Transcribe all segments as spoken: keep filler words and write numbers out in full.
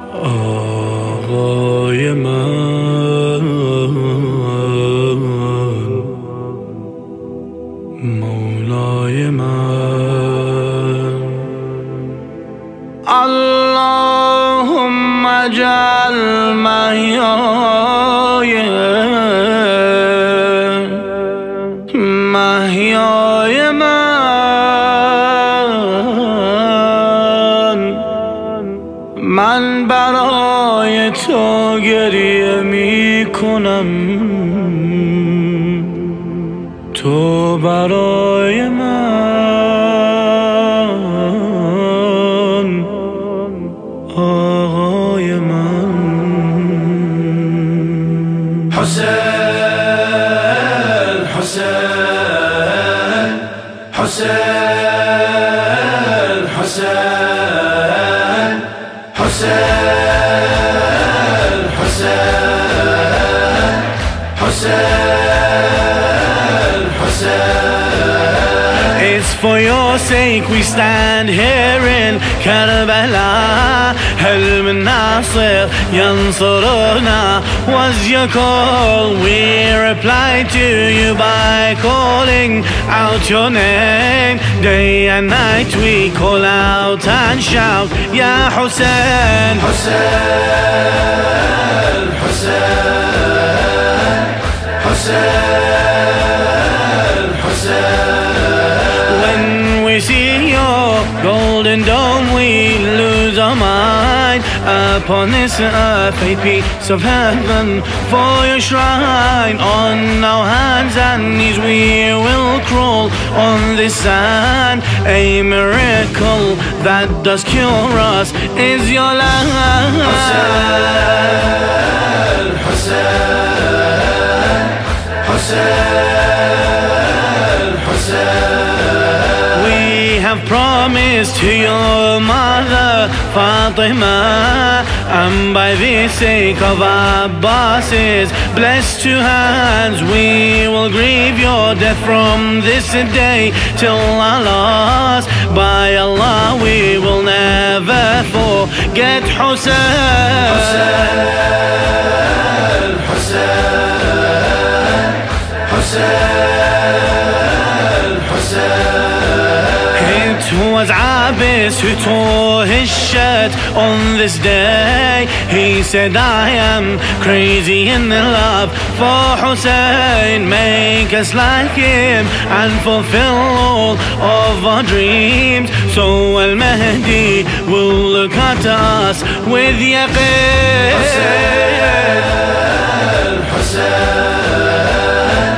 آقای من، مولای من، اللهم اجعل محیای محیای من، من برای تو گریه می کنم، تو برای من، آقای من. حسین حسین حسین حسین حسین حسین حسین حسین. It's for your sake we stand here in Karbala. Helm al-Nasir yansuruna was your call. We reply to you by calling out your name. Day and night we call out and shout, Ya Hussein, Hussein, Hussein, Hussein, Hussein. When we see your golden dome we lose our mind. Upon this earth a piece of heaven for your shrine. On our hands and knees we will crawl on this sand. A miracle that does cure us is your land. Hussein, Hussein, Hussein, Hussein. We have promised to your mother Fatima, and by the sake of Abbas's blessed two hands we will grieve your death from this day till our last. By Allah we will never forget Hussein, Hussein, Hussein, Hussein, Hussein. It was Abbas who tore his shirt on this day. He said, I am crazy in love for Hussein. Make us like him and fulfill all of our dreams. So Al-Mahdi will look at us with yaqeen. Hussein, Hussein,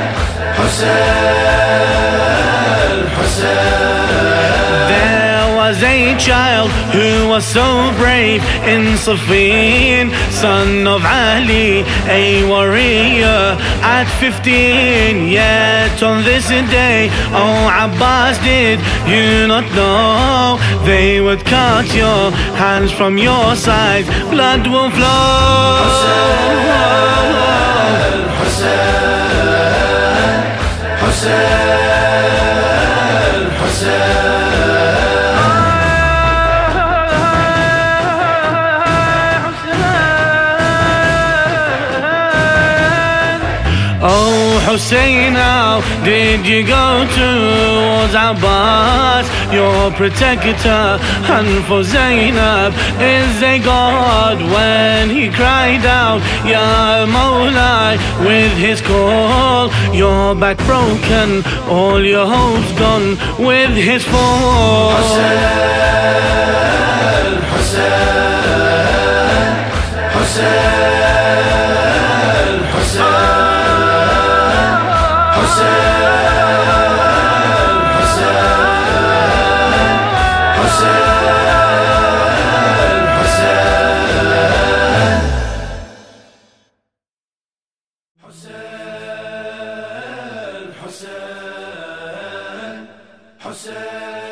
Hussein, Hussein. There was a child who was so brave in Siffin, son of Ali, a warrior at fifteen. Yet on this day, oh Abbas, did you not know they would cut your hands from your side, blood will flow. Hussein, Hussein, Hussein, Hussein. Oh Hussein, how did you go towards Abbas, your protector, and for Zainab is a god? When he cried out, Ya Mawla, with his call, your back broken, all your hopes gone with his fall. Hussein, Hussein, Hussein, Hussein. Hussein, Hussein, Hussein.